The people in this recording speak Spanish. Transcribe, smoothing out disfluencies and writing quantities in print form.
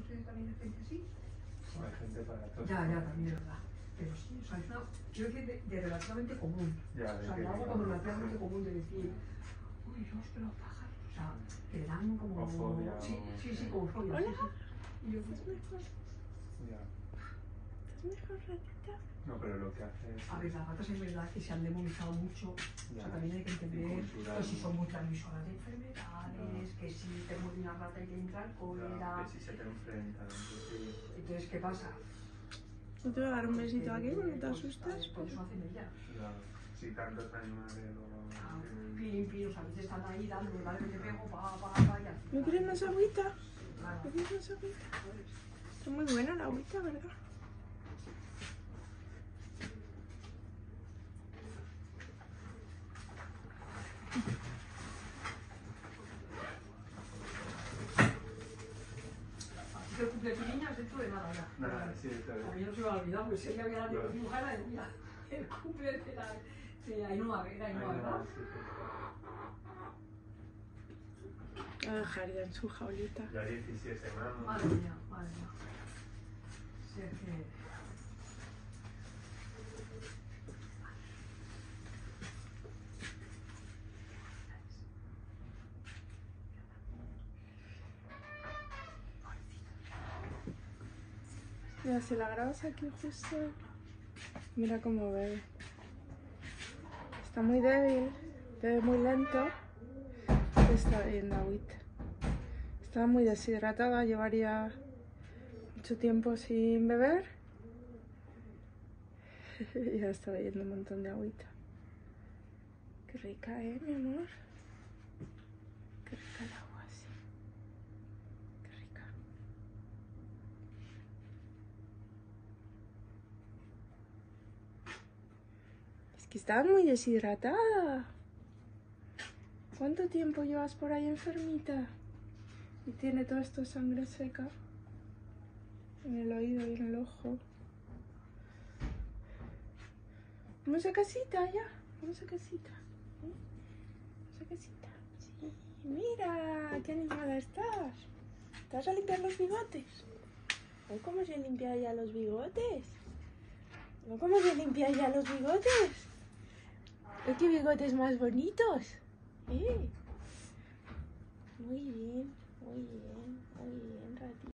que también hay gente así. Sí. Hay gente para todo. Ya, también es verdad. Pero sí, o sea, es una, quiero decir, de relativamente común. Ya, o sea, de algo como relativamente común de decir, uy, Dios, pero pájaros. O sea, que le dan como... Fobia. Sí, como fobia. Hola. Sí. Y yo, pues, Ya. ¿Estás mejor, ratita? No, pero lo que hace es... a ver, las ratas es verdad que se han demonizado mucho. Ya. O sea, también hay que entender Cultural, que si ¿no? son muy transmisoras de enfermedades, que si te muerde una rata y te entra el cólera. Que si se te enfrentan. Sí. Entonces, ¿qué pasa? No te voy a dar un besito aquí porque te asustas. Por eso hacen ellas. Ya. Si tantos animales luego... Pin, o sea, a veces están ahí dando, dale que te pego, y así. ¿No quieres más agüita? Claro. ¿No quieres más agüita? Está muy buena la agüita, ¿verdad? Así que el cumple de tu niña es dentro de nada ya. Nada, sí, está bien. A mí no se me ha olvidado, porque sé que había la dibujada y mira, el cumple de Ainhoa, era Ainhoa, ¿verdad? A dejar ya en su jaulita. Ya 17 semanas. Madre mía. Si es que... Mira, si la grabas aquí justo, mira cómo bebe. Está muy débil, bebe muy lento, está bebiendo agüita. Estaba muy deshidratada, llevaría mucho tiempo sin beber. Y ya está bebiendo un montón de agüita. Qué rica, mi amor. Qué rica el agua, sí. Qué rica. Es que estaba muy deshidratada. ¿Cuánto tiempo llevas por ahí enfermita? Y tiene todo esto de sangre seca en el oído y en el ojo. Vamos a casita ya. Vamos a casita. ¿Sí? Vamos a casita. Sí. Mira, qué animada estás. ¿Te vas a limpiar los bigotes? ¿O cómo se limpia ya los bigotes? ¿O cómo se limpia ya los bigotes? ¡Ay, qué bigotes más bonitos! Muy bien, muy bien, muy bien.